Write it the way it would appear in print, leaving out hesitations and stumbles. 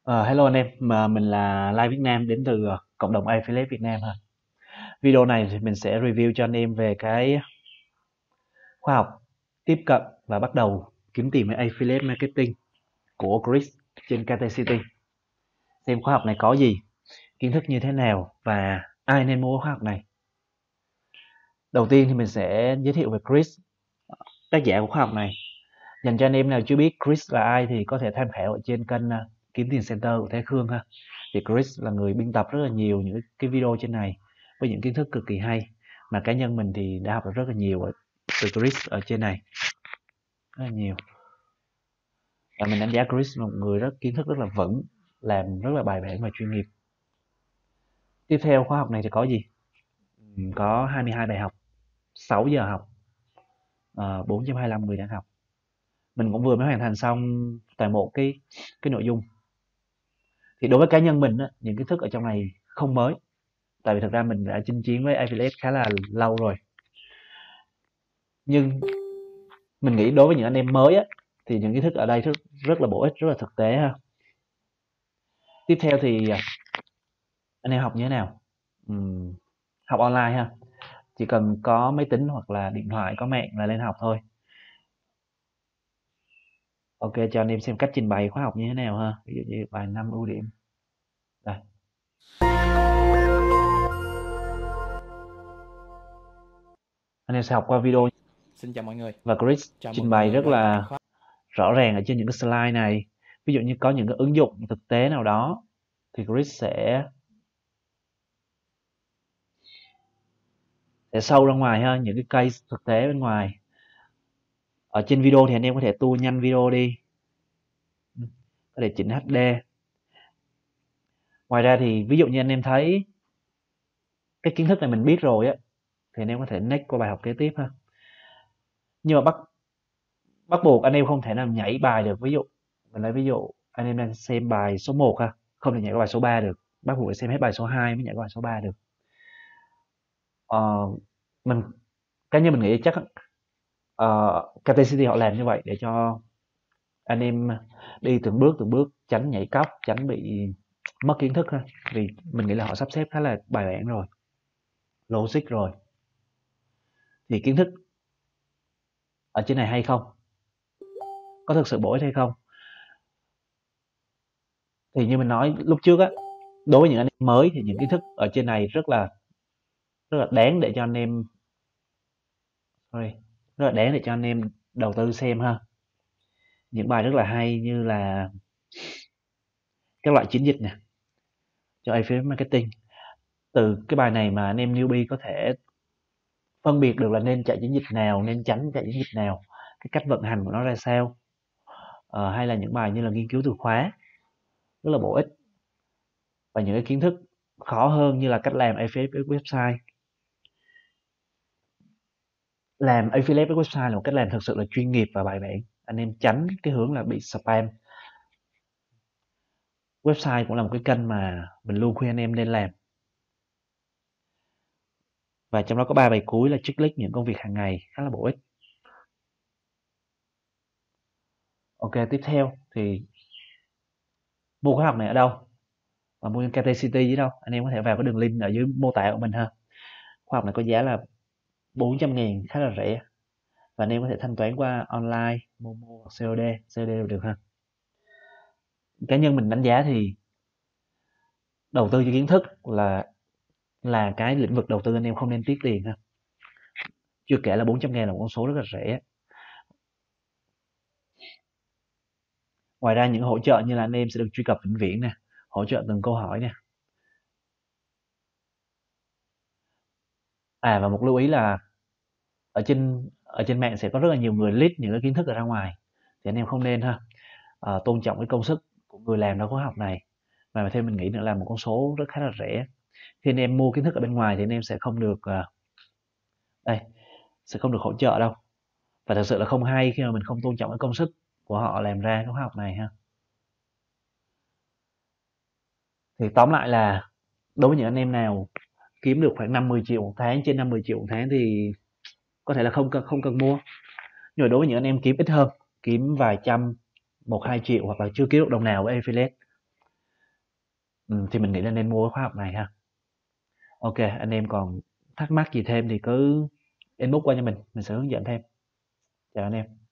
Hello anh em, mình là Lai Việt Nam đến từ cộng đồng Affiliate Việt Nam ha. Video này thì mình sẽ review cho anh em về cái khoa học tiếp cận và bắt đầu kiếm tiền với Affiliate Marketing của Chris trên KT City. Xem khoa học này có gì, kiến thức như thế nào và ai nên mua khoa học này. Đầu tiên thì mình sẽ giới thiệu về Chris, tác giả của khoa học này. Dành cho anh em nào chưa biết Chris là ai thì có thể tham khảo ở trên kênh Kiếm Tiền Center của Thế Khương ha. Thì Chris là người biên tập rất là nhiều những cái video trên này với những kiến thức cực kỳ hay mà cá nhân mình thì đã học được rất là nhiều từ Chris ở trên này, rất là nhiều. Và mình đánh giá Chris là một người kiến thức rất là vững, làm rất là bài bản và chuyên nghiệp. Tiếp theo khóa học này thì có gì? Có 22 bài học, 6 giờ học, 4.25 người đang học. Mình cũng vừa mới hoàn thành xong toàn bộ cái nội dung. Thì đối với cá nhân mình á, những kiến thức ở trong này không mới. Tại vì thực ra mình đã chinh chiến với Affiliate khá là lâu rồi. Nhưng mình nghĩ đối với những anh em mới á, thì những kiến thức ở đây rất là bổ ích, rất là thực tế ha. Tiếp theo thì anh em học như thế nào? Học online ha. Chỉ cần có máy tính hoặc là điện thoại có mạng là lên học thôi. Ok, cho anh em xem cách trình bày khóa học như thế nào ha. Ví dụ như bài 5 ưu điểm. Đây. Anh em sẽ học qua video. Xin chào mọi người. Và Chris trình bày rất là rõ ràng ở trên những cái slide này. Ví dụ như có những cái ứng dụng thực tế nào đó thì Chris sẽ sâu ra ngoài ha, những cái case thực tế bên ngoài. Ở trên video thì anh em có thể tua nhanh video đi, có thể chỉnh HD. Ngoài ra thì ví dụ như anh em thấy cái kiến thức này mình biết rồi á, thì anh em có thể next qua bài học kế tiếp ha. Nhưng mà bắt buộc anh em không thể nào nhảy bài được. Ví dụ mình lấy ví dụ anh em đang xem bài số 1 ha, không thể nhảy qua bài số 3 được, bắt buộc phải xem hết bài số 2 mới nhảy qua bài số 3 được. Mình cá nhân mình nghĩ chắc KT City họ làm như vậy để cho anh em đi từng bước tránh nhảy cóc, tránh bị mất kiến thức ha. Vì mình nghĩ là họ sắp xếp khá là bài bản rồi, logic rồi. Thì kiến thức ở trên này hay không? Có thực sự bổ ích hay không? Thì như mình nói lúc trước á, đối với những anh em mới thì những kiến thức ở trên này rất là đáng để cho anh em rất là đáng để cho anh em đầu tư xem ha. Những bài rất là hay như là các loại chiến dịch nè cho affiliate marketing. Từ cái bài này mà anh em newbie có thể phân biệt được là nên chạy chiến dịch nào, nên tránh chạy chiến dịch nào, cái cách vận hành của nó ra sao. Hay là những bài như là nghiên cứu từ khóa rất là bổ ích, và những cái kiến thức khó hơn như là cách làm affiliate website. Làm affiliate website là một cách làm thực sự là chuyên nghiệp và bài bản. Anh em tránh cái hướng là bị spam. Website cũng là một cái kênh mà mình luôn khuyên anh em nên làm. Và trong đó có 3 bài cuối là checklist những công việc hàng ngày khá là bổ ích. Ok, tiếp theo thì mua khóa học này ở đâu? Và mua trên KT City chứ đâu? Anh em có thể vào cái đường link ở dưới mô tả của mình ha. Khóa học này có giá là 400.000, khá là rẻ. Và anh em có thể thanh toán qua online, Momo hoặc COD đều được ha. Cá nhân mình đánh giá thì đầu tư cho kiến thức là cái lĩnh vực đầu tư anh em không nên tiếc tiền ha. Chưa kể là 400.000 là một con số rất là rẻ. Ngoài ra những hỗ trợ như là anh em sẽ được truy cập vĩnh viễn nè, hỗ trợ từng câu hỏi nè. Và một lưu ý là ở trên mạng sẽ có rất là nhiều người leak những cái kiến thức ở ra ngoài, thì anh em không nên ha. Tôn trọng cái công sức của người làm ra khóa học này. Và thêm mình nghĩ nữa là một con số rất khá là rẻ. Khi anh em mua kiến thức ở bên ngoài thì anh em sẽ không được sẽ không được hỗ trợ đâu. Và thật sự là không hay khi mà mình không tôn trọng cái công sức của họ làm ra cái khóa học này ha. Thì tóm lại là đối với những anh em nào kiếm được khoảng 50 triệu một tháng, trên 50 triệu một tháng thì có thể là không cần mua. Nhưng mà đối với những anh em kiếm ít hơn, kiếm vài trăm, 1-2 triệu hoặc là chưa kiếm được đồng nào với affiliate, Thì mình nghĩ là nên mua cái khóa học này ha. Ok, anh em còn thắc mắc gì thêm thì cứ inbox qua cho mình sẽ hướng dẫn thêm. Chào anh em.